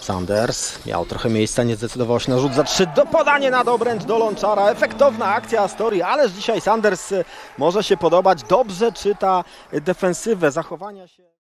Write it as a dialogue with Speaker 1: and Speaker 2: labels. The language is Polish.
Speaker 1: Sanders miał trochę miejsca, nie zdecydował się na rzut za 3, do podanie nad obręcz do Lonczara. Efektowna akcja Astorii, ależ dzisiaj Sanders może się podobać. Dobrze czyta defensywę, zachowania się.